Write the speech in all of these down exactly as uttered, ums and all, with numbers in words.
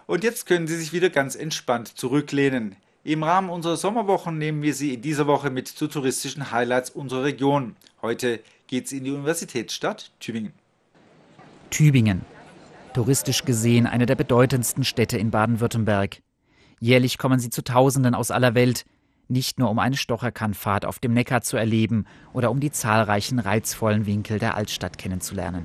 Und jetzt können Sie sich wieder ganz entspannt zurücklehnen. Im Rahmen unserer Sommerwochen nehmen wir Sie in dieser Woche mit zu touristischen Highlights unserer Region. Heute geht's in die Universitätsstadt Tübingen. Tübingen. Touristisch gesehen eine der bedeutendsten Städte in Baden-Württemberg. Jährlich kommen sie zu Tausenden aus aller Welt, nicht nur um eine Stocherkahnfahrt auf dem Neckar zu erleben oder um die zahlreichen reizvollen Winkel der Altstadt kennenzulernen.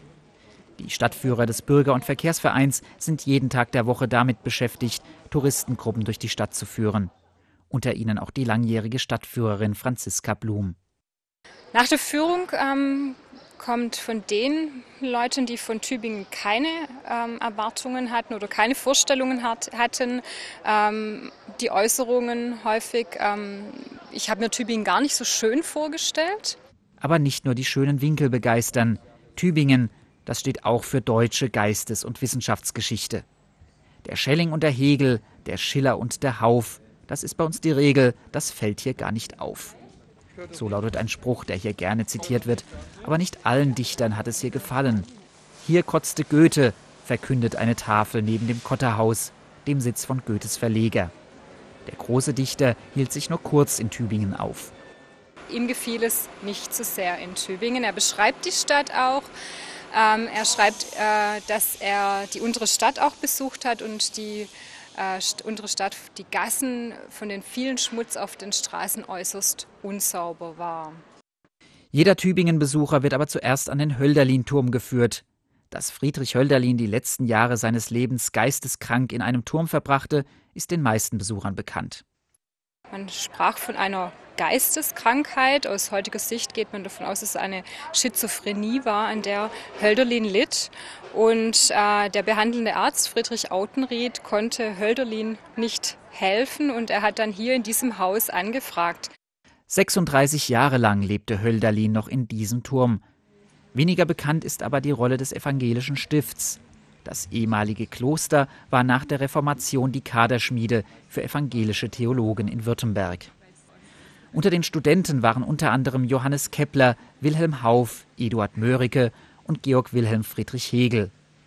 Die Stadtführer des Bürger- und Verkehrsvereins sind jeden Tag der Woche damit beschäftigt, Touristengruppen durch die Stadt zu führen. Unter ihnen auch die langjährige Stadtführerin Franziska Blum. Nach der Führung ähm, kommt von den Leuten, die von Tübingen keine ähm, Erwartungen hatten oder keine Vorstellungen hat, hatten, ähm, die Äußerungen häufig, ähm, ich habe mir Tübingen gar nicht so schön vorgestellt. Aber nicht nur die schönen Winkel begeistern. Tübingen, das steht auch für deutsche Geistes- und Wissenschaftsgeschichte. Der Schelling und der Hegel, der Schiller und der Hauff, das ist bei uns die Regel, das fällt hier gar nicht auf. So lautet ein Spruch, der hier gerne zitiert wird. Aber nicht allen Dichtern hat es hier gefallen. Hier kotzte Goethe, verkündet eine Tafel neben dem Kotterhaus, dem Sitz von Goethes Verleger. Der große Dichter hielt sich nur kurz in Tübingen auf. Ihm gefiel es nicht so sehr in Tübingen. Er beschreibt die Stadt auch. Ähm, er schreibt, äh, dass er die untere Stadt auch besucht hat und die äh, untere Stadt, die Gassen von den vielen Schmutz auf den Straßen äußerst unsauber war. Jeder Tübingen-Besucher wird aber zuerst an den Hölderlin-Turm geführt. Dass Friedrich Hölderlin die letzten Jahre seines Lebens geisteskrank in einem Turm verbrachte, ist den meisten Besuchern bekannt. Man sprach von einer Geisteskrankheit. Aus heutiger Sicht geht man davon aus, dass es eine Schizophrenie war, an der Hölderlin litt. Und äh, der behandelnde Arzt Friedrich Autenrieth konnte Hölderlin nicht helfen und er hat dann hier in diesem Haus angefragt. sechsunddreißig Jahre lang lebte Hölderlin noch in diesem Turm. Weniger bekannt ist aber die Rolle des evangelischen Stifts. Das ehemalige Kloster war nach der Reformation die Kaderschmiede für evangelische Theologen in Württemberg. Unter den Studenten waren unter anderem Johannes Kepler, Wilhelm Hauff, Eduard Mörike und Georg Wilhelm Friedrich Hegel.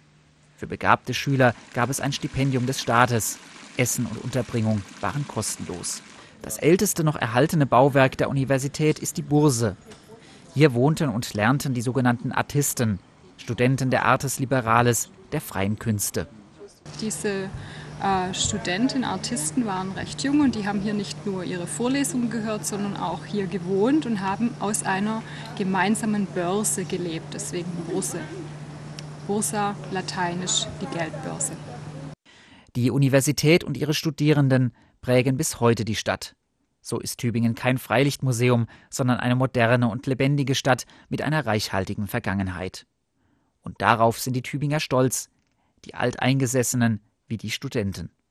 Für begabte Schüler gab es ein Stipendium des Staates. Essen und Unterbringung waren kostenlos. Das älteste noch erhaltene Bauwerk der Universität ist die Burse. Hier wohnten und lernten die sogenannten Artisten, Studenten der Artes Liberales, der freien Künste. Diese äh, Studenten, Artisten waren recht jung und die haben hier nicht nur ihre Vorlesungen gehört, sondern auch hier gewohnt und haben aus einer gemeinsamen Börse gelebt, deswegen Burse. Bursa, lateinisch die Geldbörse. Die Universität und ihre Studierenden prägen bis heute die Stadt. So ist Tübingen kein Freilichtmuseum, sondern eine moderne und lebendige Stadt mit einer reichhaltigen Vergangenheit. Und darauf sind die Tübinger stolz, die Alteingesessenen wie die Studenten.